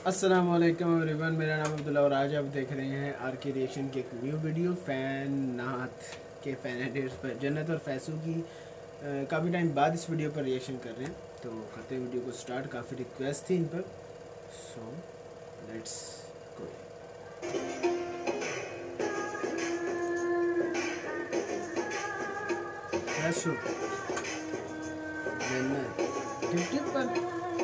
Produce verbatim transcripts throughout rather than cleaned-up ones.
अस्सलाम वालेकुम एवरीवन, मेरा नाम अब्दुल्ला और आज आप देख रहे हैं आर के रिएक्शन की एक न्यू वीडियो फैन नाथ के फैन एडिट्स पर। जन्नत और फैसू की काफ़ी टाइम बाद इस वीडियो पर रिएक्शन कर रहे हैं, तो करते हैं वीडियो को स्टार्ट। काफ़ी रिक्वेस्ट थी इन पर, सो लेट्स गो। फैसू जन्नत टिप टिप पर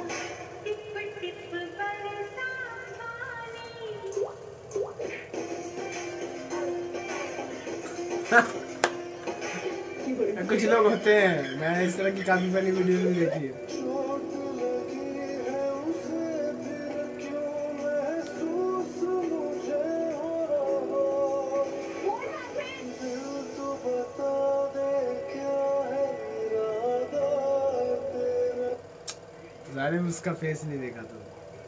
कुछ लोग होते हैं, मैंने इस तरह की काफ़ी सारी वीडियो भी देखी है। जालिम उसका फेस नहीं देखा तो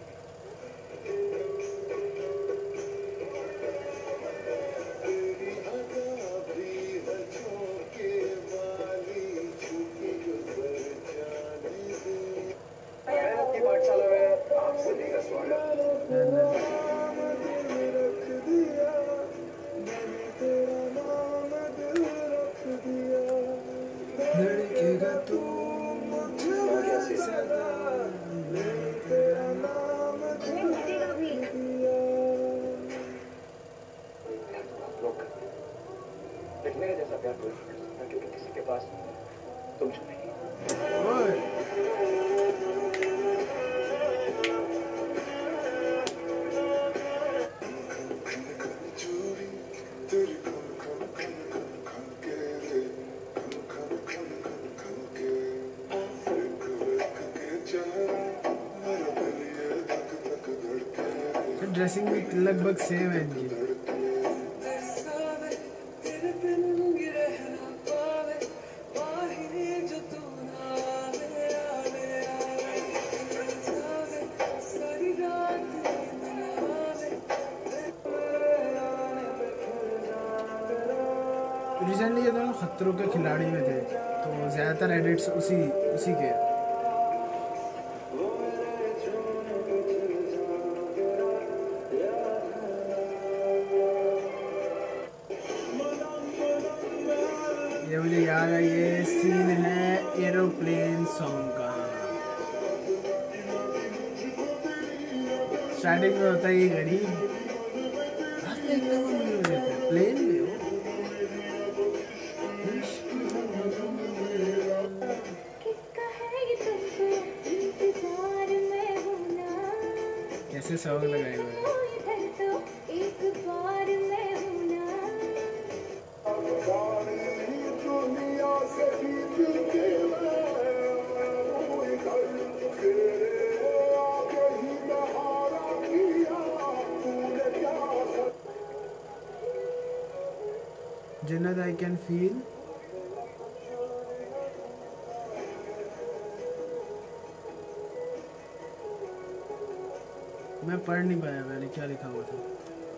धड़केगा तू मुझे सदा, मैं तेरा नाम लिख दिया। लिखने का जैसा प्यार कोई नहीं कर सकता, क्योंकि किसी के पास तुम जो नहीं। ड्रेसिंग भी लगभग सेम है इनकी। रिसेंटली ये दोनों खतरों के खिलाड़ी में थे, तो ज़्यादातर एडिट्स उसी उसी के। ये मुझे याद है, ये सीन है एरोप्लेन सॉन्ग का। स्टार्टिंग में होता है ये गरीब प्लेन में हो, कैसे सॉन्ग लगाए हुए हैं। जन्नत आई कैन फील। मैं पढ़ नहीं पाया मैंने क्या लिखा हुआ था।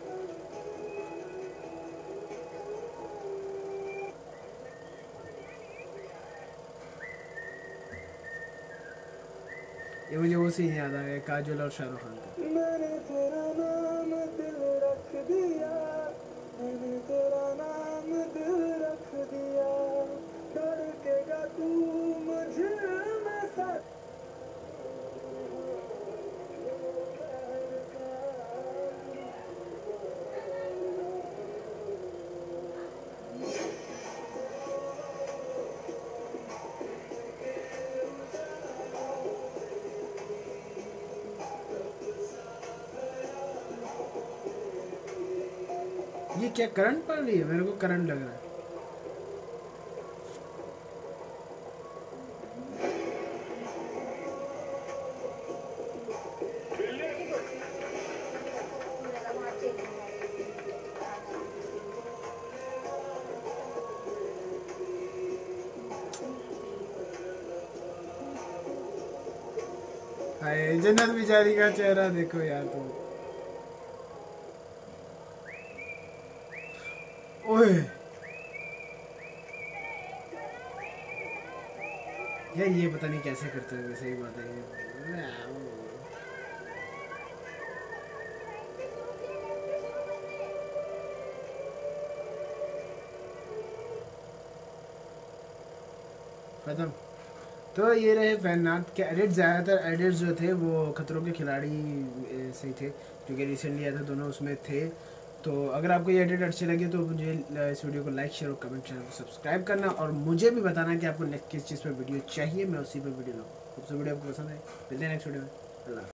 ये मुझे वो सीन याद आ गया, काजोल और शाहरुख खान का। मैंने तेरा नाम दिल रख दिया, मैंने तेरा नाम दिल रख दिया, धड़केगा तू मुझे मैं साथ। ये क्या करंट पड़ रही है? मेरे को करंट लग रहा है। हाय जन्नत बेचारी का चेहरा देखो यार तुम। ओए यार ये पता नहीं कैसे करते हैं, सही बात है ये। खत्म। तो ये रहे फैन नाथ के एडिट। ज़्यादातर एडिट्स जो थे वो खतरों के खिलाड़ी से थे, जो कि रिसेंटली आया था, दोनों उसमें थे। तो अगर आपको ये एडिट अच्छे लगे तो मुझे इस वीडियो को लाइक शेयर और कमेंट, चैनल को सब्सक्राइब करना, और मुझे भी बताना कि आपको नेक्स्ट किस चीज़ पर वीडियो चाहिए, मैं उसी पर वीडियो लाऊँ। सबसे वीडियो आपको पसंद है, मिलते हैं नेक्स्ट वीडियो में। अल्लाह।